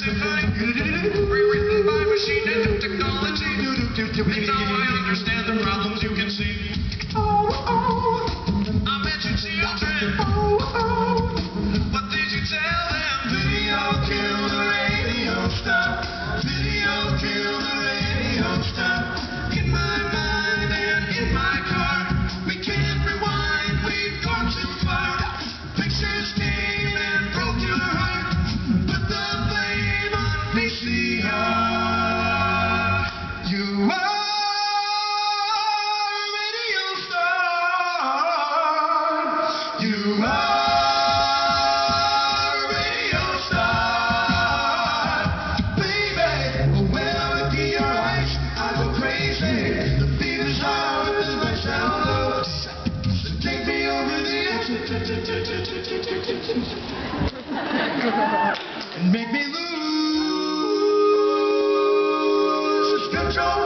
symphony, rewritten by machine and technology. And now I understand the problems you can see. I met your children. What did you tell them? Video killed the radio star. Video killed the radio star. In my mind and in my car, we can't rewind, we've gone too far. Pictures came and broke your heart. Put the blame on VCR. You are a radio star. You are. And make me lose control.